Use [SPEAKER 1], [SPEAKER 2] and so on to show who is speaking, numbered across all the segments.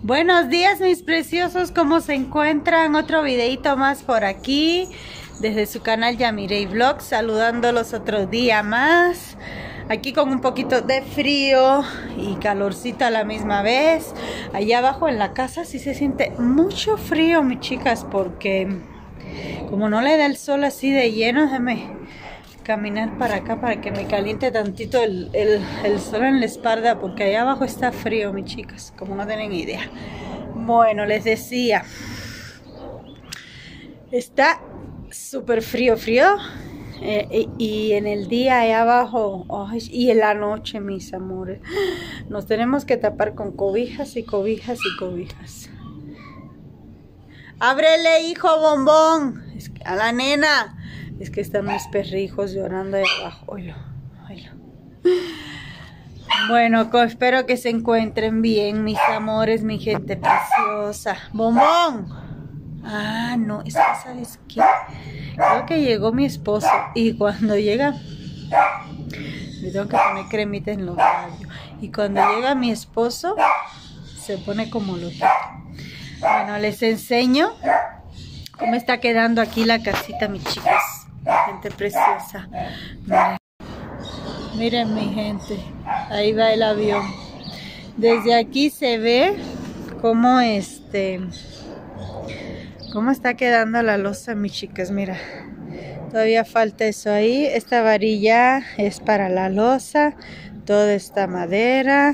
[SPEAKER 1] Buenos días mis preciosos, ¿cómo se encuentran? Otro videito más por aquí desde su canal Yamirey Vlogs, saludándolos otro día más. Aquí con un poquito de frío y calorcito a la misma vez. Allá abajo en la casa sí se siente mucho frío, mis chicas, porque como no le da el sol así de lleno, déjame caminar para acá para que me caliente tantito el sol en la espalda, porque allá abajo está frío, mis chicas, como no tienen idea. Bueno, les decía, está súper frío, y en el día allá abajo, y en la noche, mis amores, nos tenemos que tapar con cobijas y cobijas y cobijas. Ábrele, hijo bombón, a la nena. Es que están mis perrijos llorando ahí abajo. Oilo. Bueno, espero que se encuentren bien, mis amores, mi gente preciosa. ¡Bombón! Ah, no, es que ¿sabes qué? Creo que llegó mi esposo y cuando llega, le tengo que poner cremita en los labios. Y cuando llega mi esposo, se pone como loquito. Bueno, les enseño cómo está quedando aquí la casita, mis chicas. Gente preciosa. Miren mi gente, ahí va el avión. Desde aquí se ve cómo cómo está quedando la losa, mis chicas. Mira, todavía falta eso ahí. Esta varilla es para la losa, toda esta madera.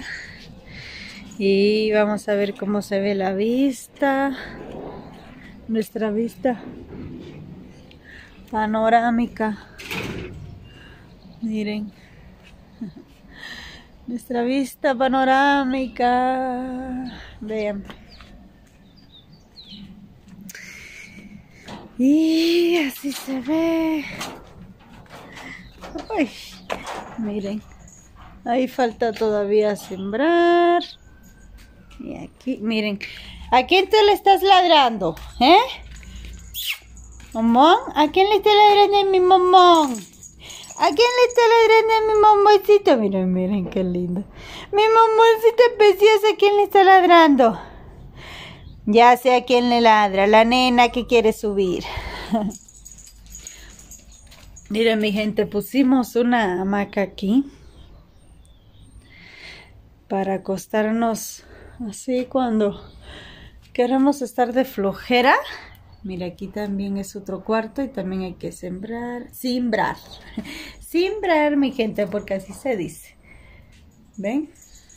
[SPEAKER 1] Y vamos a ver cómo se ve la vista, nuestra vista panorámica. Miren, nuestra vista panorámica. Vean. Y así se ve. Ay, miren, ahí falta todavía sembrar. Y aquí, miren, ¿a quién te le estás ladrando? ¿Momón? ¿A quién le está ladrando a mi momón? ¿A quién le está ladrando a mi momoncito? Miren qué lindo. Mi momoncito precioso, ¿a quién le está ladrando? Ya sé a quién le ladra, la nena que quiere subir. Miren mi gente, pusimos una hamaca aquí para acostarnos así cuando queremos estar de flojera. Mira, aquí también es otro cuarto y también hay que simbrar, mi gente, porque así se dice. ¿Ven?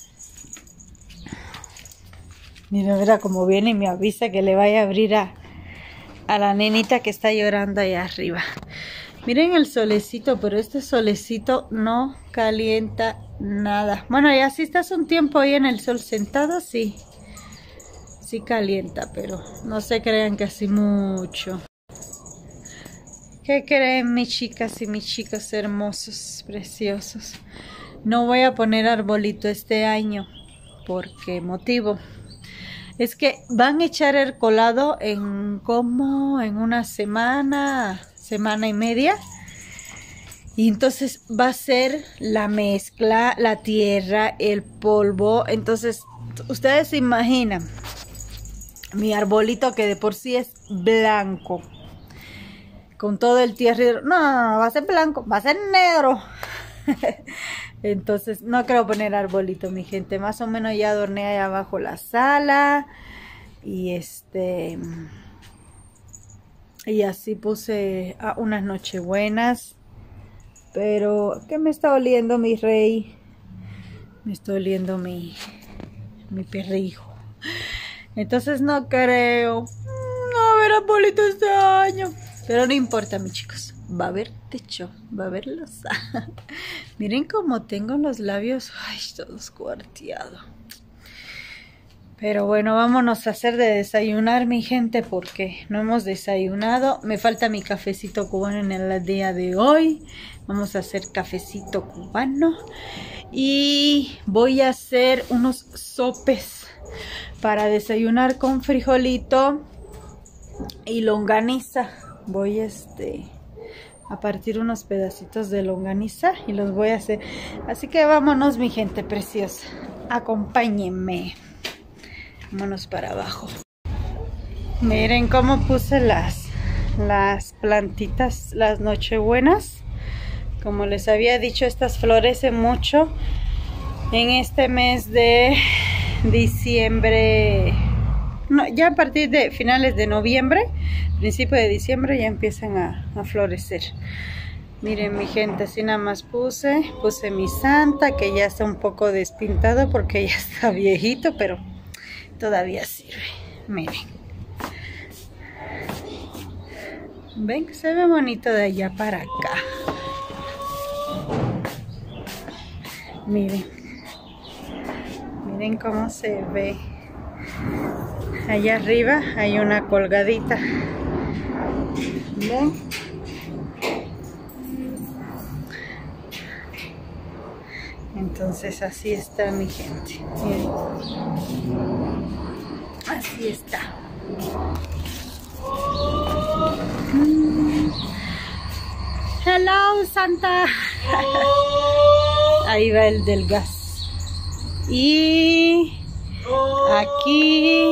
[SPEAKER 1] Mira cómo viene y me avisa que le vaya a abrir a la nenita que está llorando allá arriba. Miren el solecito, pero este solecito no calienta nada. Bueno, ya si estás un tiempo ahí en el sol sentado, sí calienta, pero no se crean que así mucho. ¿Qué creen mis chicas y mis chicos hermosos, preciosos? No voy a poner arbolito este año. ¿Por qué motivo? Es que van a echar el colado en una semana y media. Y entonces va a ser la mezcla, la tierra, el polvo. Entonces, ustedes se imaginan mi arbolito que de por sí es blanco, con todo el tierrero. No, va a ser blanco, va a ser negro. Entonces no quiero poner arbolito, mi gente. Más o menos ya adorné ahí abajo la sala. Y y así puse unas nochebuenas. Pero ¿qué me está oliendo mi rey? Me está oliendo mi perrijo. Entonces no creo. No va a haber arbolito este año. Pero no importa, mis chicos. Va a haber techo, va a haber losa. Miren cómo tengo los labios, todos cuarteados. Pero bueno, vámonos a hacer de desayunar, mi gente, porque no hemos desayunado. Me falta mi cafecito cubano en el día de hoy. Vamos a hacer cafecito cubano. Y voy a hacer unos sopes para desayunar con frijolito y longaniza. Voy a partir unos pedacitos de longaniza y los voy a hacer. Así que vámonos, mi gente preciosa. Acompáñenme. Vámonos para abajo. Miren cómo puse las plantitas, las nochebuenas. Como les había dicho, estas florecen mucho en este mes de diciembre. No, ya a partir de finales de noviembre, principio de diciembre ya empiezan a florecer. Miren mi gente, así nada más puse mi santa, que ya está un poco despintado porque ya está viejito, pero todavía sirve. Miren. Ven, se ve bonito de allá para acá. Miren. Miren cómo se ve. Allá arriba hay una colgadita. ¿Ven? Entonces así está mi gente. Miren. Así está. Hello, Santa. Ahí va el del gas. Y aquí.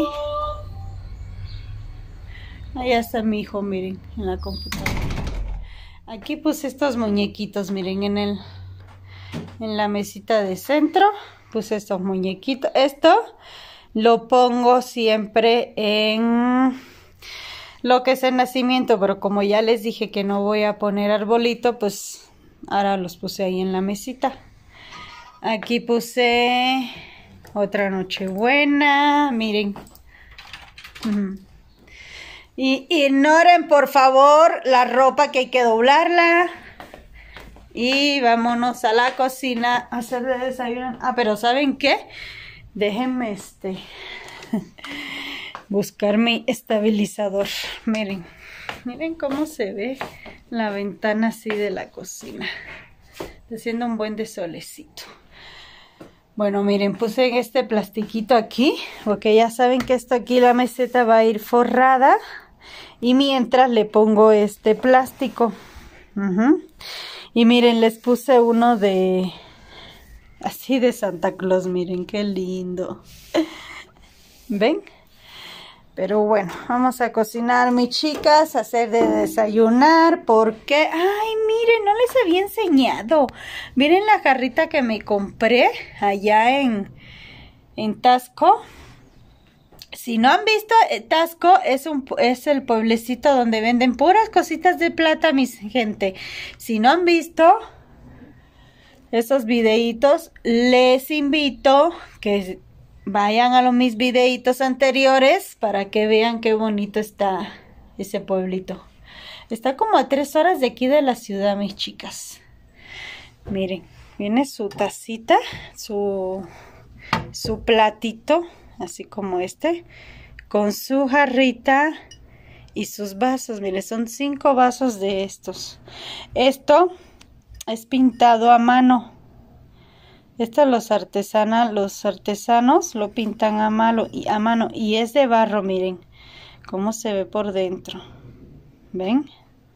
[SPEAKER 1] Allá está mi hijo, miren, en la computadora. Aquí puse estos muñequitos, miren, en la mesita de centro. Puse estos muñequitos. Esto lo pongo siempre en lo que es el nacimiento, pero como ya les dije que no voy a poner arbolito, pues ahora los puse ahí en la mesita. Aquí puse otra nochebuena, miren. Y ignoren por favor la ropa, que hay que doblarla. Y vámonos a la cocina a hacer de desayuno. Ah, pero ¿saben qué? Déjenme buscar mi estabilizador. Miren, miren cómo se ve la ventana así de la cocina. Está haciendo un buen de solecito. Bueno, miren, puse este plastiquito aquí, porque ya saben que esto aquí, la meseta va a ir forrada. Y mientras le pongo este plástico. Y miren, les puse uno de así de Santa Claus. Miren qué lindo. ¿Ven? Pero bueno, vamos a cocinar, mis chicas, a hacer de desayunar, porque, ay, miren, no les había enseñado. Miren la jarrita que me compré allá en Tasco. Si no han visto, Tasco es el pueblecito donde venden puras cositas de plata, mis gente. Si no han visto esos videitos, les invito que vayan a mis videitos anteriores para que vean qué bonito está ese pueblito. Está como a 3 horas de aquí de la ciudad, mis chicas. Miren, viene su tacita, su platito, así como este, con su jarrita y sus vasos. Miren, son 5 vasos de estos. Esto es pintado a mano. Esto los artesanos lo pintan a mano y es de barro. Miren cómo se ve por dentro. ¿Ven?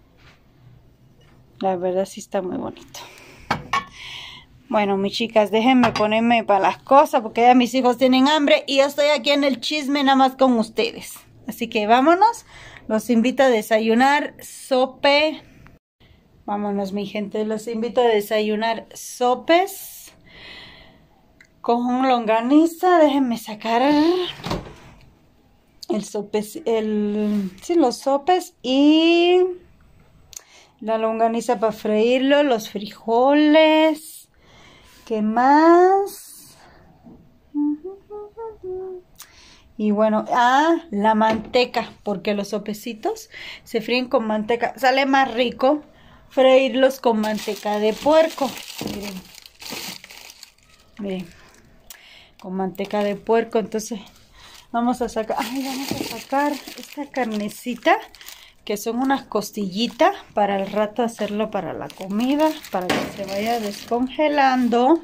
[SPEAKER 1] La verdad sí está muy bonito. Bueno, mis chicas, déjenme ponerme para las cosas porque ya mis hijos tienen hambre y yo estoy aquí en el chisme nada más con ustedes. Así que vámonos. Los invito a desayunar sope. Vámonos, mi gente. Los invito a desayunar sopes con longaniza. Déjenme sacar los sopes y la longaniza para freírlo, los frijoles. ¿Qué más? Y bueno, la manteca, porque los sopecitos se fríen con manteca. Sale más rico freírlos con manteca de puerco. Miren. Miren. Con manteca de puerco. Entonces vamos a sacar esta carnecita, que son unas costillitas, para el rato hacerlo para la comida, para que se vaya descongelando.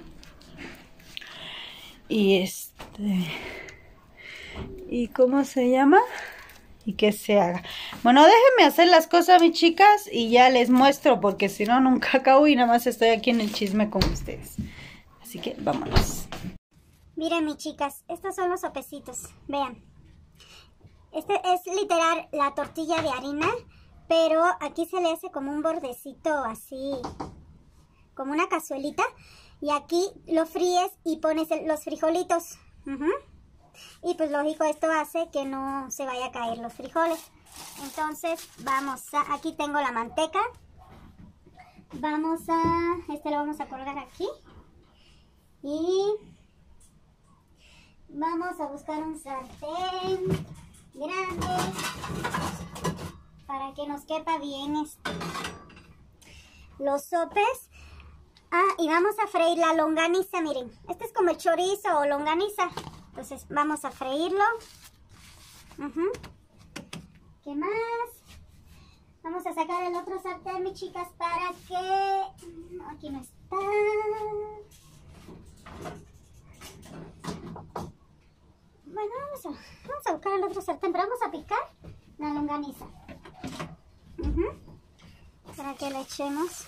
[SPEAKER 1] Y ¿cómo se llama? Y que se haga. Bueno, déjenme hacer las cosas, mis chicas, y ya les muestro, porque si no nunca acabo y nada más estoy aquí en el chisme con ustedes. Así que vámonos.
[SPEAKER 2] Miren, mis chicas, estos son los sopecitos. Vean. Este es literal la tortilla de harina, pero aquí se le hace como un bordecito así, como una cazuelita. Y aquí lo fríes y pones los frijolitos. Y pues lógico, esto hace que no se vaya a caer los frijoles. Entonces vamos a, aquí tengo la manteca. Vamos a, lo vamos a colgar aquí. Y vamos a buscar un sartén grande para que nos quepa bien los sopes. Y vamos a freír la longaniza, miren. Este es como el chorizo o longaniza. Entonces vamos a freírlo. ¿Qué más? Vamos a sacar el otro sartén, mis chicas, para que... No, aquí no está. Bueno, vamos a buscar el otro sartén, pero vamos a picar la longaniza. Para que le echemos.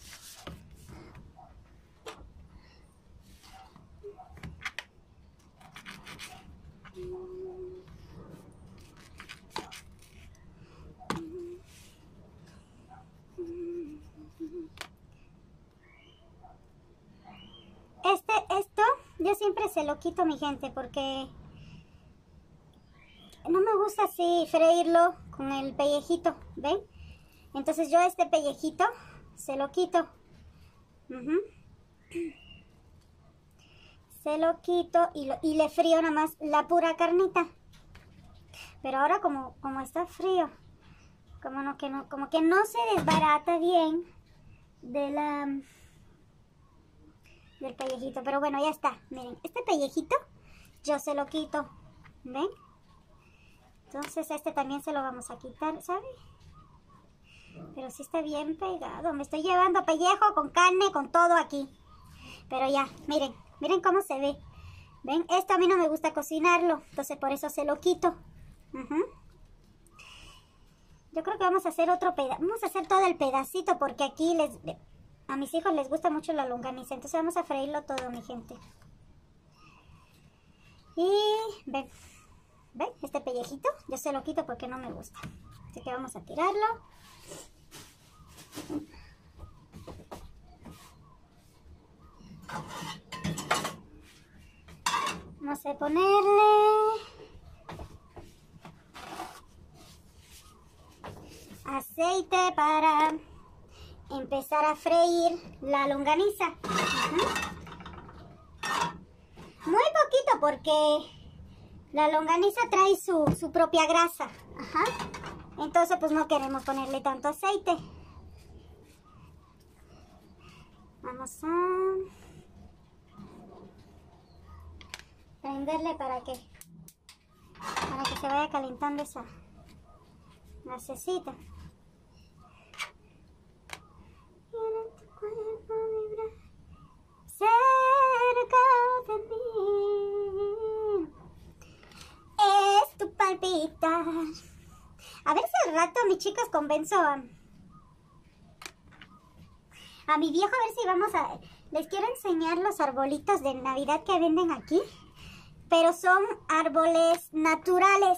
[SPEAKER 2] Esto yo siempre se lo quito, mi gente, porque no me gusta así freírlo con el pellejito, ¿ven? Entonces yo este pellejito se lo quito. Se lo quito y le frío nada más la pura carnita. Pero ahora como está frío, como que no se desbarata bien del pellejito. Pero bueno, ya está. Miren, este pellejito yo se lo quito, ¿ven? Entonces este también se lo vamos a quitar, ¿sabe? Pero sí está bien pegado. Me estoy llevando pellejo con carne, con todo aquí. Pero ya, miren cómo se ve. ¿Ven? Esto a mí no me gusta cocinarlo, entonces por eso se lo quito. Yo creo que vamos a hacer otro pedazo. Vamos a hacer todo el pedacito porque aquí a mis hijos les gusta mucho la longaniza. Entonces vamos a freírlo todo, mi gente. Y ven, este pellejito yo se lo quito porque no me gusta. Así que vamos a tirarlo. Vamos a ponerle aceite para empezar a freír la longaniza. Muy poquito porque la longaniza trae su propia grasa. Entonces pues no queremos ponerle tanto aceite. Vamos a prenderle para que se vaya calentando esa gasecita. Cerca de mí es tu palpitar. A ver si al rato, mis chicos, convenzo a mi viejo, a ver si vamos a... Les quiero enseñar los arbolitos de Navidad que venden aquí, pero son árboles naturales.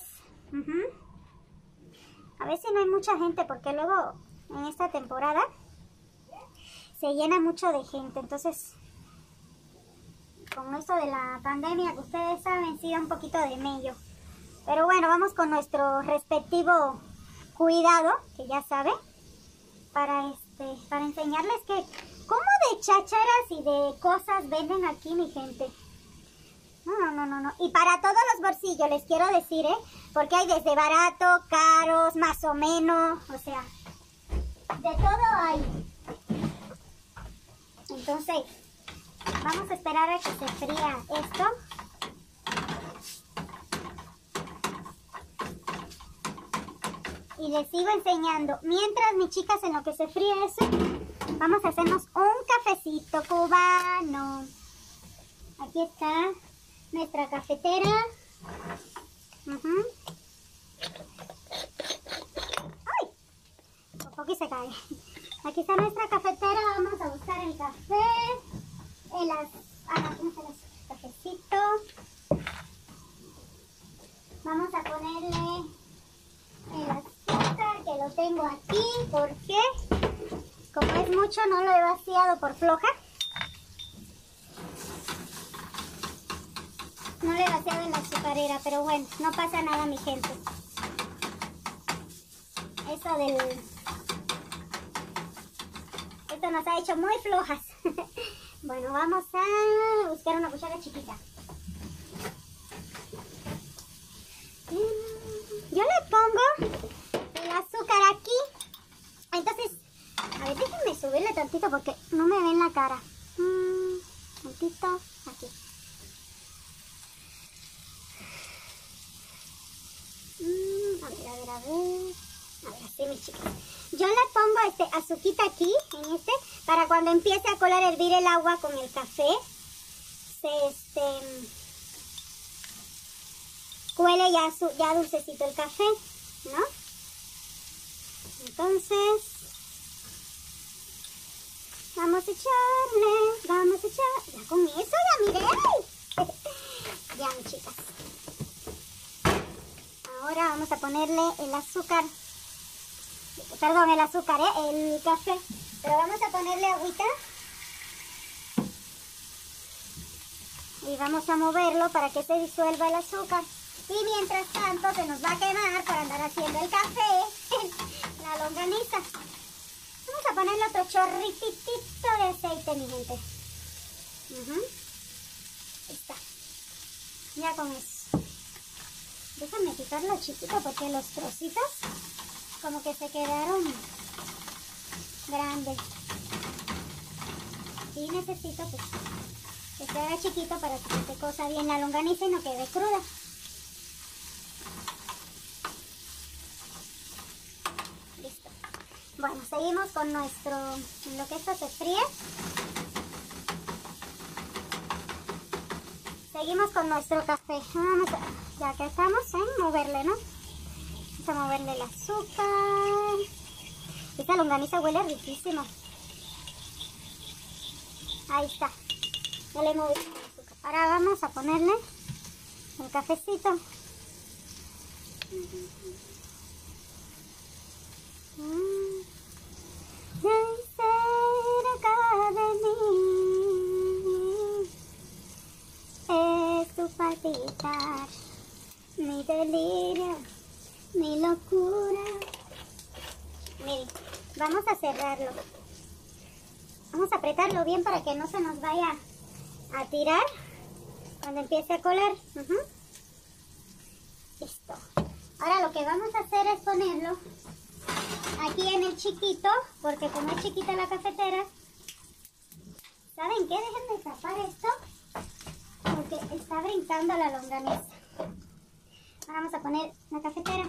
[SPEAKER 2] A ver si no hay mucha gente, porque luego en esta temporada se llena mucho de gente. Entonces, con esto de la pandemia, que ustedes saben, sí da un poquito de mello. Pero bueno, vamos con nuestro respectivo cuidado, que ya saben, para enseñarles que cómo de chácharas y de cosas venden aquí, mi gente. No. Y para todos los bolsillos, les quiero decir, porque hay desde barato, caros, más o menos, o sea, de todo hay. Entonces, vamos a esperar a que se fría esto. Y les sigo enseñando. Mientras, mis chicas, en lo que se fríe eso, vamos a hacernos un cafecito cubano. Aquí está nuestra cafetera. ¡Ay! Por poco y se cae. Aquí está nuestra cafetera. Vamos a buscar el café. ¿Cómo se llama? Cafecito. Vamos a ponerle el azúcar, que lo tengo aquí, porque como es mucho no lo he vaciado por floja. No le he vaciado en la azucarera, pero bueno, no pasa nada, mi gente. Esto nos ha hecho muy flojas. Bueno, vamos a buscar una cuchara chiquita. Yo le pongo el azúcar aquí. Entonces, a ver, déjenme subirle tantito porque no me ven la cara. Tantito aquí. A ver, así, mis chicas. Yo le pongo azuquita aquí, para cuando empiece a colar hervir el agua con el café, cuele ya dulcecito el café, ¿no? Entonces, vamos a echarle, ya con eso, ya miré. Ya, mis chicas. Ahora vamos a ponerle el azúcar, perdón, el café, pero vamos a ponerle agüita y vamos a moverlo para que se disuelva el azúcar. Y mientras tanto se nos va a quemar para andar haciendo el café en la longaniza. Vamos a ponerle otro chorritito de aceite, mi gente. Ahí está. Ya con eso. Déjame quitarlo chiquito porque los trocitos como que se quedaron grandes. Y necesito pues que se haga chiquito para que se cosa bien la longaniza y no quede cruda. Listo. Bueno, seguimos con en lo que esto se fríe. Seguimos con nuestro café. Ya que estamos en moverle, ¿no? Vamos a moverle el azúcar. Esta longaniza huele riquísimo. Ahí está. Ya le moví el azúcar. Ahora vamos a ponerle el cafecito. Cerca de mí es tu palpitar, mi delirio, mi locura. Miren, vamos a cerrarlo. Vamos a apretarlo bien para que no se nos vaya a tirar cuando empiece a colar. Listo. Ahora lo que vamos a hacer es ponerlo aquí en el chiquito, porque como es chiquita la cafetera, ¿saben qué? Déjenme tapar esto porque está brincando la longaniza. Ahora vamos a poner la cafetera.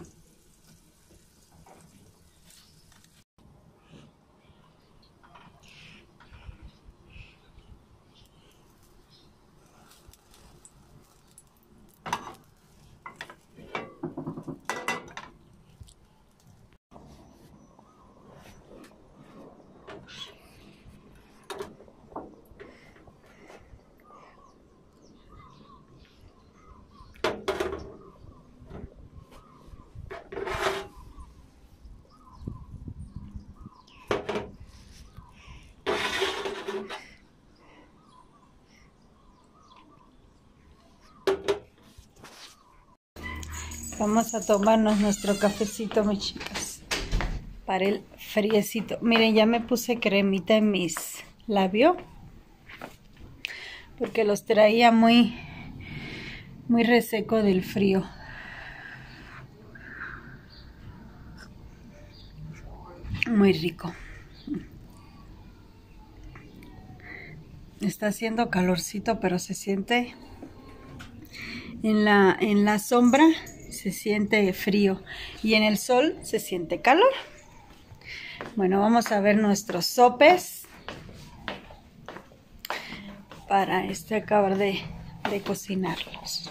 [SPEAKER 1] Vamos a tomarnos nuestro cafecito, mis chicas, para el friecito. Miren, ya me puse cremita en mis labios porque los traía muy reseco del frío. Muy rico. Está haciendo calorcito, pero se siente en la sombra. Se siente frío y en el sol se siente calor. Bueno, vamos a ver nuestros sopes para acabar de cocinarlos.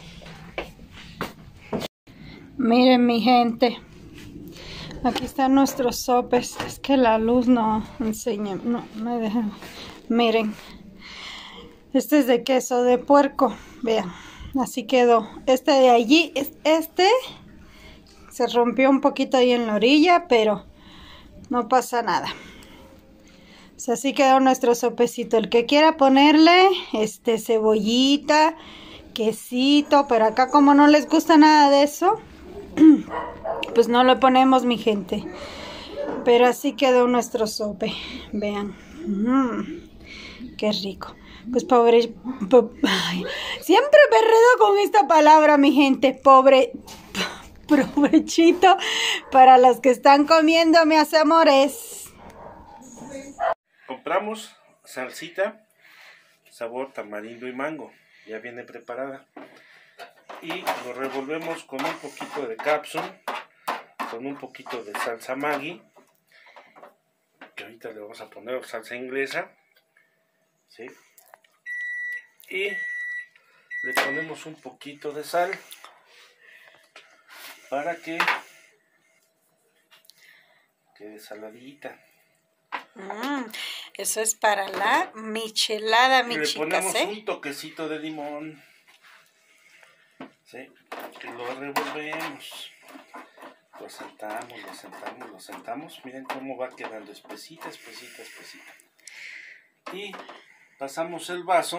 [SPEAKER 1] Miren, mi gente, aquí están nuestros sopes. Es que la luz no enseña, no me deja. Miren, este es de queso de puerco. Vean, Así quedó. Este de allí, este se rompió un poquito ahí en la orilla, pero no pasa nada. Pues así quedó nuestro sopecito. El que quiera ponerle cebollita, quesito, pero acá como no les gusta nada de eso, pues no lo ponemos, mi gente. Pero así quedó nuestro sope. Vean. Qué rico. Pues pobre... Ay, siempre me enredo con esta palabra, mi gente. Pobre... Provechito para los que están comiendo, mis amores.
[SPEAKER 3] Compramos salsita sabor tamarindo y mango. Ya viene preparada. Y lo revolvemos con un poquito de capsun, con un poquito de salsa Maggi, que ahorita le vamos a poner salsa inglesa, ¿sí? Y le ponemos un poquito de sal para que quede saladita.
[SPEAKER 1] Eso es para la michelada, mi
[SPEAKER 3] y le
[SPEAKER 1] chicas,
[SPEAKER 3] ponemos un toquecito de limón, ¿sí? Y lo revolvemos. Lo sentamos. Miren cómo va quedando espesita. Y pasamos el vaso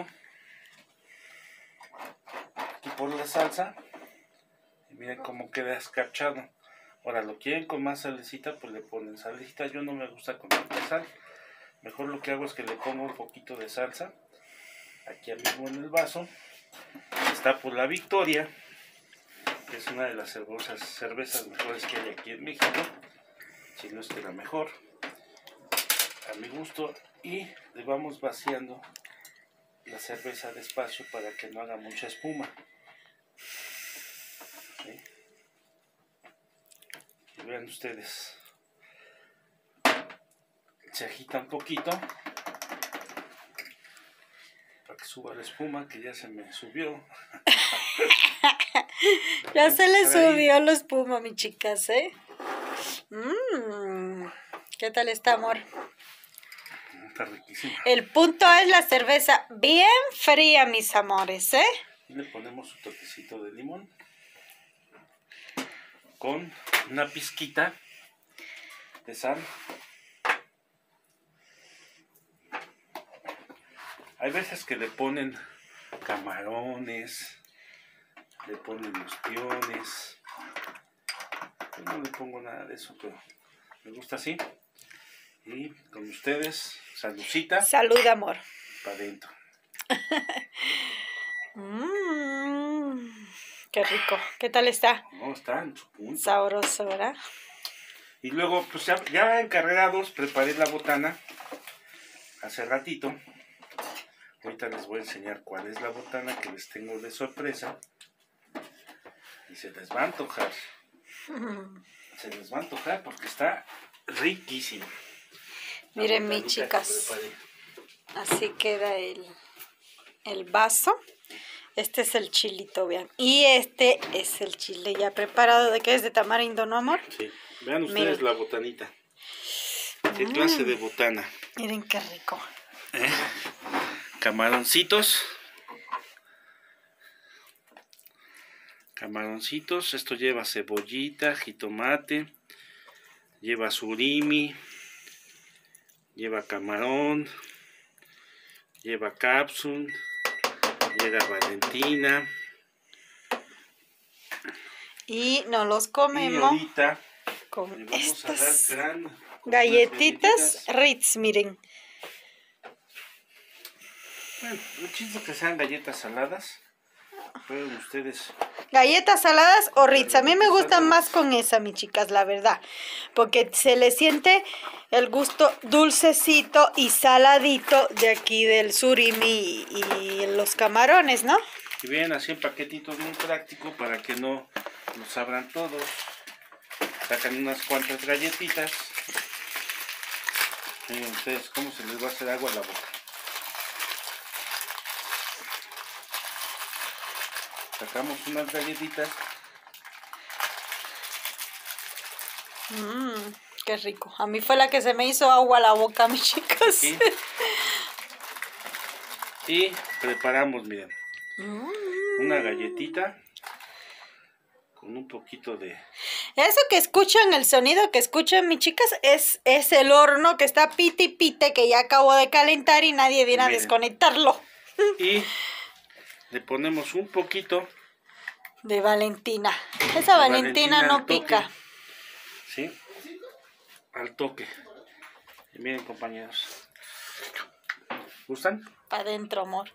[SPEAKER 3] aquí por la salsa. Y miren cómo queda escarchado. Ahora, lo quieren con más salecita, pues le ponen salecita. Yo no me gusta con tanta sal. Mejor lo que hago es que le pongo un poquito de salsa. Aquí mismo en el vaso. Está por la Victoria, que es una de las cervezas mejores que hay aquí en México, si no es que la mejor, a mi gusto, y le vamos vaciando la cerveza despacio para que no haga mucha espuma. ¿Sí? Y vean ustedes, se agita un poquito para que suba la espuma, que ya se me subió.
[SPEAKER 1] Ya se le subió la espuma, mi chicas, ¿eh? ¿Qué tal está, amor?
[SPEAKER 3] Está riquísima.
[SPEAKER 1] El punto es la cerveza bien fría, mis amores, ¿eh?
[SPEAKER 3] Y le ponemos un toquecito de limón con una pizquita de sal. Hay veces que le ponen camarones, le ponen ostiones. Yo no le pongo nada de eso, pero me gusta así. Y con ustedes, saludcita.
[SPEAKER 1] Salud, amor.
[SPEAKER 3] Para adentro.
[SPEAKER 1] Qué rico. ¿Qué tal está?
[SPEAKER 3] No, está en su punto.
[SPEAKER 1] Sabroso, ¿verdad?
[SPEAKER 3] Y luego, pues ya encarregados, preparé la botana hace ratito. Ahorita les voy a enseñar cuál es la botana que les tengo de sorpresa. Y se les va a antojar. Se les va a antojar porque está riquísimo.
[SPEAKER 1] Miren, mis chicas. Así queda el vaso. Este es el chilito, vean. Y este es el chile ya preparado. ¿De qué es? ¿De tamarindo, no, amor?
[SPEAKER 3] Sí. Vean ustedes la botanita. ¿Qué clase de botana?
[SPEAKER 1] Miren qué rico.
[SPEAKER 3] Camaroncitos. Camaroncitos. Esto lleva cebollita, jitomate. Lleva surimi. Lleva camarón. Lleva capsun. Lleva valentina.
[SPEAKER 1] Y nos los comemos.
[SPEAKER 3] Y ahorita
[SPEAKER 1] con
[SPEAKER 3] vamos a
[SPEAKER 1] estas
[SPEAKER 3] dar
[SPEAKER 1] galletitas Ritz, miren.
[SPEAKER 3] Bueno, el chiste es que sean galletas saladas. Pueden ustedes...
[SPEAKER 1] Galletas saladas o Ritz. A mí me gustan más con esa, mis chicas, la verdad. Porque se le siente el gusto dulcecito y saladito de aquí del surimi y los camarones, ¿no?
[SPEAKER 3] Y vienen así en paquetitos muy prácticos para que no los abran todos. Sacan unas cuantas galletitas. Miren ustedes cómo se les va a hacer agua a la boca. Sacamos unas galletitas.
[SPEAKER 1] Qué rico. A mí fue la que se me hizo agua a la boca, mis chicas.
[SPEAKER 3] ¿Sí? Y preparamos, miren. una galletita con un poquito de...
[SPEAKER 1] Eso que escuchan, el sonido que escuchan, mis chicas, es el horno que está pite y pite, que ya acabó de calentar y nadie viene a desconectarlo.
[SPEAKER 3] Y le ponemos un poquito
[SPEAKER 1] de Valentina. Esa Valentina no pica.
[SPEAKER 3] Sí, al toque. Y miren, compañeros. ¿Gustan?
[SPEAKER 1] Para adentro, amor.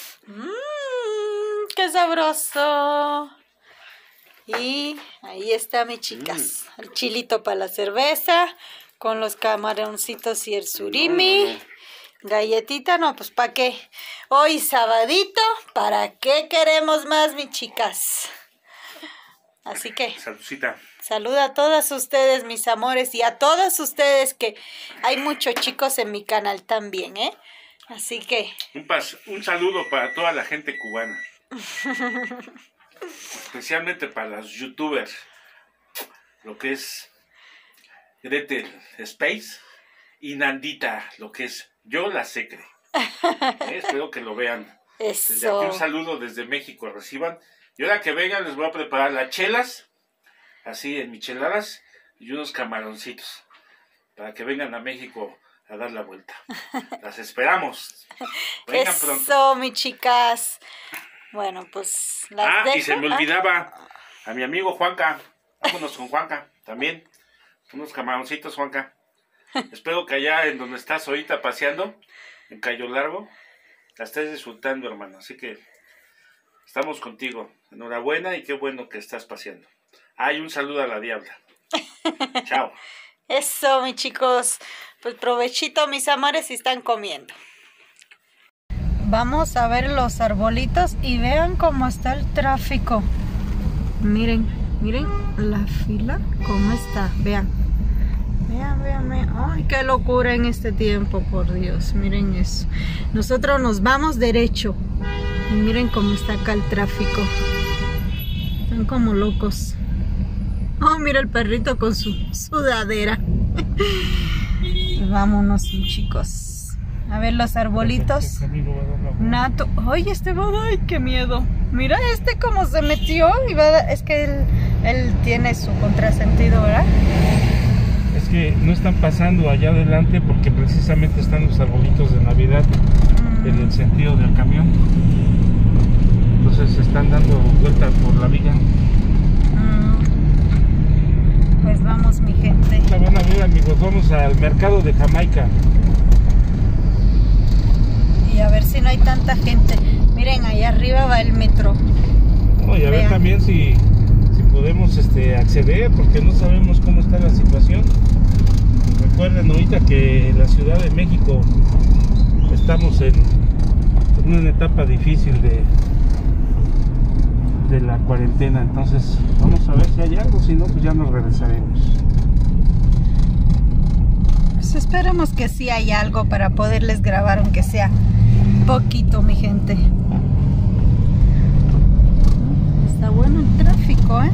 [SPEAKER 1] ¡Qué sabroso! Y ahí está, mis chicas. El chilito para la cerveza, con los camaroncitos y el surimi. Galletita, no, pues ¿para qué? Hoy sabadito, ¿para qué queremos más, mis chicas? Así que...
[SPEAKER 3] Saludcita.
[SPEAKER 1] Saluda a todas ustedes, mis amores, y a todos ustedes, que hay muchos chicos en mi canal también, ¿eh? Así que...
[SPEAKER 3] Un saludo para toda la gente cubana. Especialmente para los youtubers. Lo que es Gretel Space y Nandita, lo que es Yo la Secre. Espero que lo vean.
[SPEAKER 1] Eso.
[SPEAKER 3] Desde aquí un saludo desde México, reciban. Y ahora que vengan les voy a preparar las chelas, así en micheladas, y unos camaroncitos, para que vengan a México a dar la vuelta. Las esperamos. Vengan
[SPEAKER 1] Eso,
[SPEAKER 3] pronto.
[SPEAKER 1] mis chicas. Bueno, pues las dejo.
[SPEAKER 3] Y se me olvidaba a mi amigo Juanca. Vámonos con Juanca también. Unos camaroncitos, Juanca. Espero que allá en donde estás ahorita paseando, en Cayo Largo, la estés disfrutando, hermano. Así que estamos contigo. Enhorabuena y qué bueno que estás paseando. Y un saludo a la diabla. Chao.
[SPEAKER 1] Eso, mis chicos. Pues provechito, mis amores, si están comiendo. Vamos a ver los arbolitos y vean cómo está el tráfico. Miren, miren la fila, cómo está. Vean. Vean, vean, vean. Ay, qué locura en este tiempo, por Dios. Miren eso. Nosotros nos vamos derecho. Y miren cómo está acá el tráfico. Están como locos. Oh, mira el perrito con su sudadera. Vámonos, chicos. A ver los arbolitos. Nato. Ay, este va a dar, qué miedo. Mira este cómo se metió. Y va a dar, es que él tiene su contrasentido, ¿verdad?
[SPEAKER 4] Es que no están pasando allá adelante porque precisamente están los arbolitos de Navidad en el sentido del camión. Entonces están dando vuelta por la vía.
[SPEAKER 1] Pues vamos, mi gente.
[SPEAKER 4] La van a ver, amigos, vamos al mercado de Jamaica.
[SPEAKER 1] Y a ver si no hay tanta gente. Miren, ahí arriba va el metro.
[SPEAKER 4] Oh, y a ver también si podemos acceder, porque no sabemos cómo está la situación. Recuerden ahorita que en la Ciudad de México estamos en una etapa difícil de la cuarentena, entonces vamos a ver si hay algo, si no pues ya nos regresaremos.
[SPEAKER 1] Pues esperemos que sí hay algo para poderles grabar, aunque sea poquito, mi gente. Está bueno el tráfico, ¿eh?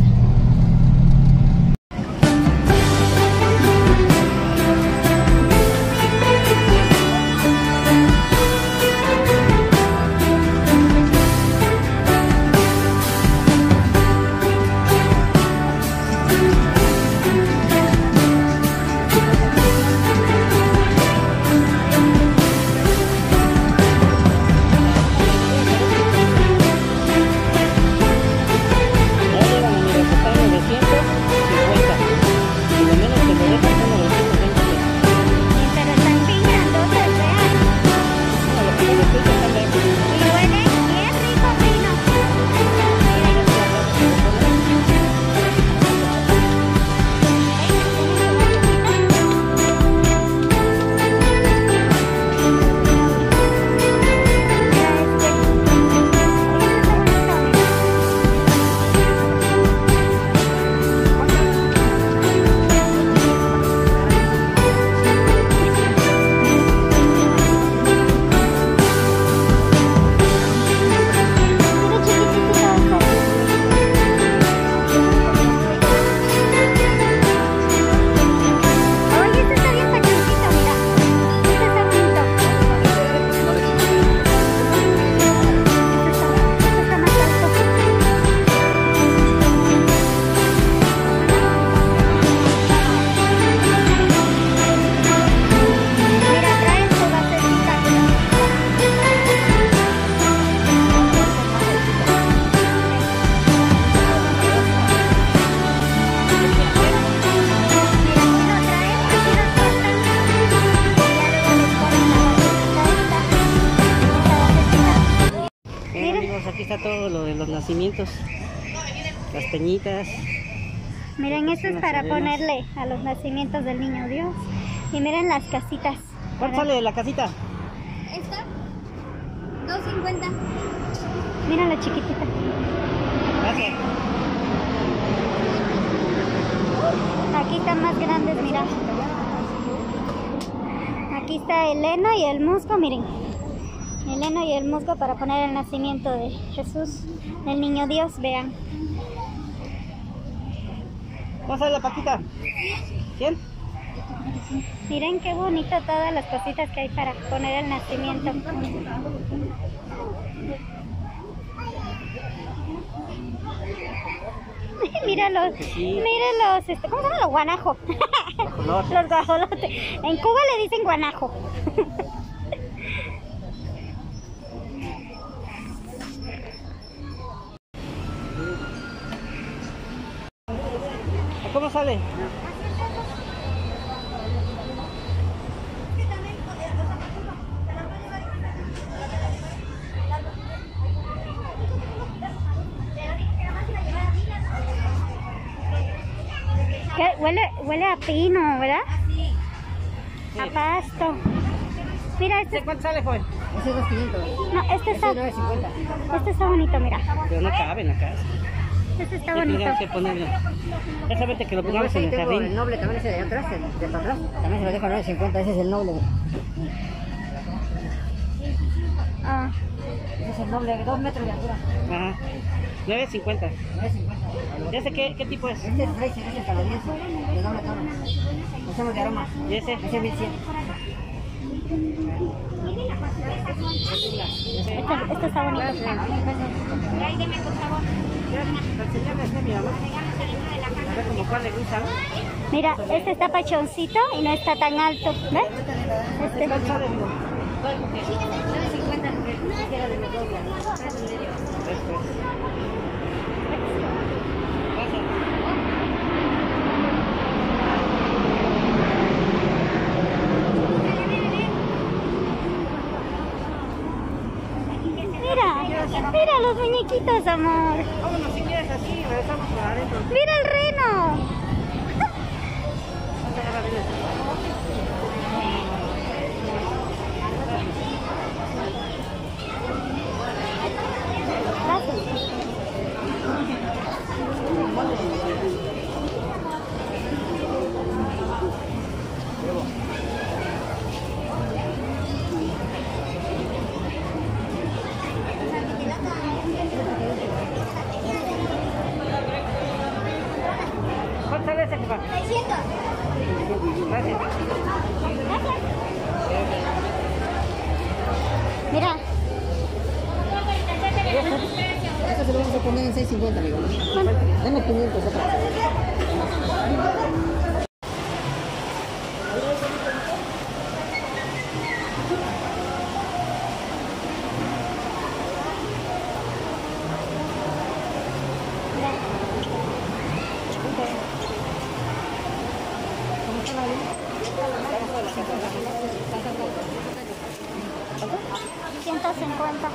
[SPEAKER 5] los nacimientos. Las peñitas.
[SPEAKER 2] Miren, esto es para ponerle a los nacimientos del niño Dios. Y miren las casitas.
[SPEAKER 5] ¿Cuánto sale la casita?
[SPEAKER 2] ¿Esta? 2.50. Mira la chiquitita.
[SPEAKER 5] Gracias.
[SPEAKER 2] Aquí están más grandes, mira. Aquí está el heno y el musgo, miren. El heno y el musgo para poner el nacimiento de Jesús, del niño Dios, vean.
[SPEAKER 5] ¿Cuánto sale la paquita? 100.
[SPEAKER 2] Miren qué bonito todas las cositas que hay para poner el nacimiento. Míralos, míralos, ¿cómo se llaman los guanajos? Los guajolotes. En Cuba le dicen guanajo.
[SPEAKER 5] ¿Cómo sale?
[SPEAKER 2] ¿Qué? Huele a pino, ¿verdad? Sí. A pasto. Mira, este.
[SPEAKER 5] ¿Cuánto sale, joven? Ese es 2.500.
[SPEAKER 2] No, este está.
[SPEAKER 5] Ese es 9.50.
[SPEAKER 2] Este está bonito, mira.
[SPEAKER 5] Pero no cabe en la casa.
[SPEAKER 2] Este está bonito.
[SPEAKER 5] Tenemos que ponerlo. Ya sabes que lo pongamos en el jardín.
[SPEAKER 6] El noble también ese de atrás, de atrás. También se lo dejo a 9.50, ese es el noble.
[SPEAKER 2] Ah.
[SPEAKER 6] Ese es el noble, 2 metros de altura.
[SPEAKER 5] Ajá. 9.50.
[SPEAKER 6] 9.50.
[SPEAKER 5] ¿Ya sé qué tipo es?
[SPEAKER 6] Este es Fraser, ese es canadiense, de doble tono. Hacemos de aroma.
[SPEAKER 5] ¿Y ese?
[SPEAKER 6] Ese es 1.100.
[SPEAKER 2] Este está bonito.
[SPEAKER 5] Para enseñarle a mi mamá. A ver como cuál le gusta.
[SPEAKER 2] Mira, este está pachoncito y no está tan alto. ¿Ves? Este.
[SPEAKER 5] ¿Cuál sale, amigo?
[SPEAKER 6] 9.50, que era de los dobles.
[SPEAKER 2] Mira los muñequitos, amor.
[SPEAKER 5] Vámonos si quieres así, regresamos por adentro.
[SPEAKER 2] Mira el reno.
[SPEAKER 5] ¿Cuánto sale ese, papá?
[SPEAKER 2] 600.
[SPEAKER 5] Gracias.
[SPEAKER 2] Mira.
[SPEAKER 6] Esto se lo vamos a poner en 6.50, amigo. Dame 500 otra.
[SPEAKER 2] $150.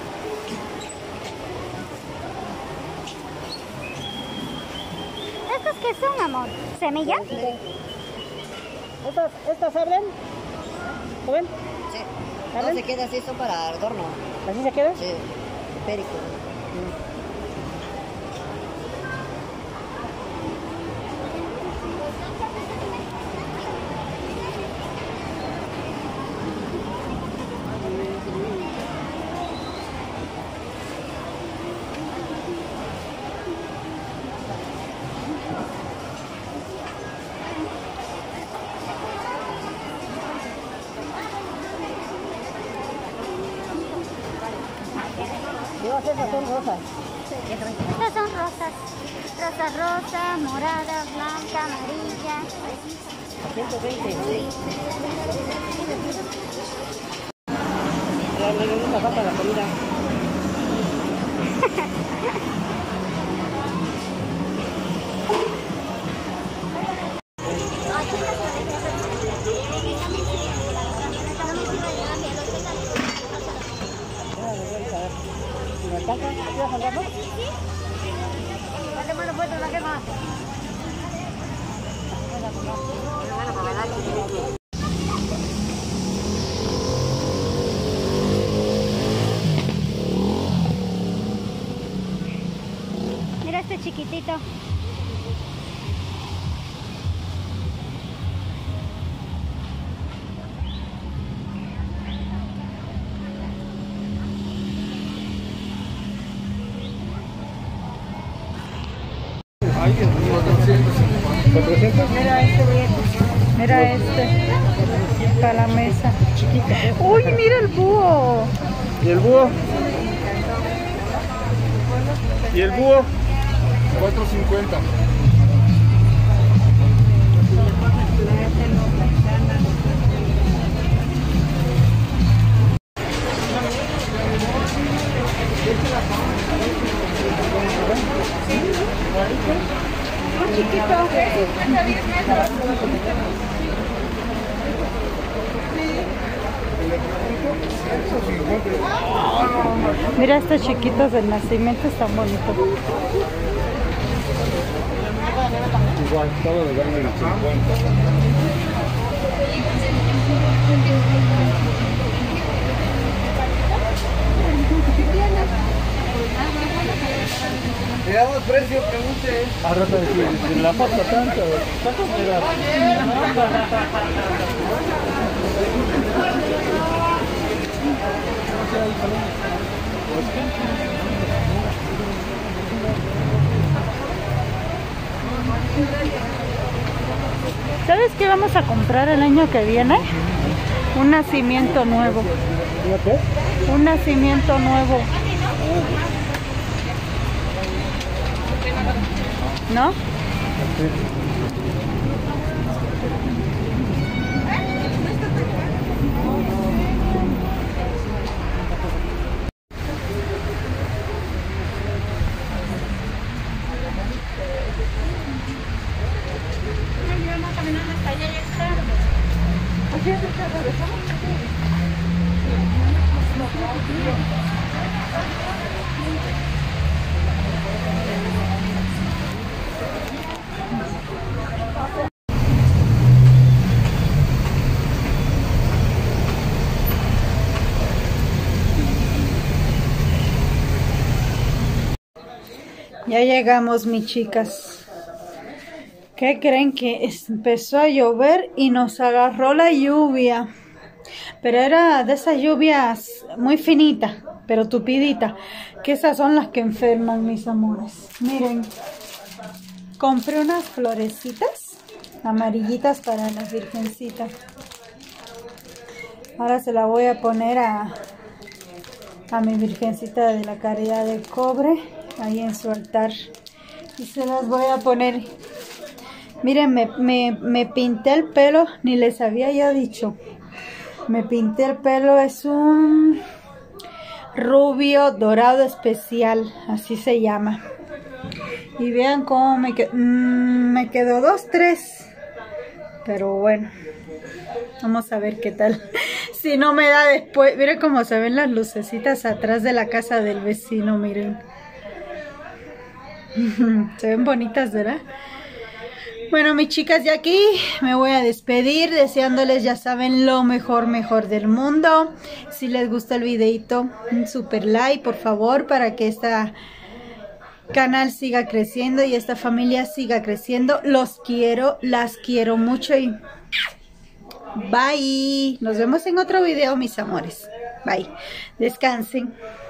[SPEAKER 2] ¿Estos qué son, amor? ¿Semillas?
[SPEAKER 5] ¿Estas abren? ¿Joven?
[SPEAKER 6] Sí. No se queda así, son para adorno.
[SPEAKER 5] ¿Así se queda?
[SPEAKER 6] Sí. Perico.
[SPEAKER 5] Esas son rosas.
[SPEAKER 2] Estas son rosas. Rosa, morada, blanca, amarilla.
[SPEAKER 5] 120. Ya me gusta falta la comida. ¿Me alcanza? ¿Quieres saltarlo?
[SPEAKER 2] Mira este chiquitito.
[SPEAKER 1] Mira este. Para la mesa. Uy, mira el búho.
[SPEAKER 4] ¿Y el búho? ¿Y el búho?
[SPEAKER 7] 4.50.
[SPEAKER 1] Mira estos chiquitos del nacimiento, están bonitos.
[SPEAKER 7] Igual, todo de gana en 50. Le damos precio, pregunte.
[SPEAKER 4] Ahora te la foto tanto. ¿Cuánto te da?
[SPEAKER 1] ¿Sabes qué vamos a comprar el año que viene? Un nacimiento nuevo. Un nacimiento nuevo. ¿No? Ya llegamos, mis chicas. ¿Qué creen? Que empezó a llover y nos agarró la lluvia. Pero era de esas lluvias muy finita, pero tupidita. Que esas son las que enferman, mis amores. Miren, compré unas florecitas amarillitas para la virgencita. Ahora se la voy a poner a mi virgencita de la Caridad de Cobre, ahí en su altar. Y se las voy a poner. Miren, me pinté el pelo, ni les había ya dicho. Me pinté el pelo, es un rubio dorado especial, así se llama. Y vean cómo me quedó 2-3. Pero bueno, vamos a ver qué tal. Si no me da después. Miren cómo se ven las lucecitas atrás de la casa del vecino, miren. Se ven bonitas, ¿verdad? Bueno, mis chicas, ya aquí me voy a despedir deseándoles, ya saben, lo mejor del mundo. Si les gusta el videito, un super like, por favor, para que este canal siga creciendo y esta familia siga creciendo. Los quiero, las quiero mucho y bye. Nos vemos en otro video, mis amores. Bye. Descansen.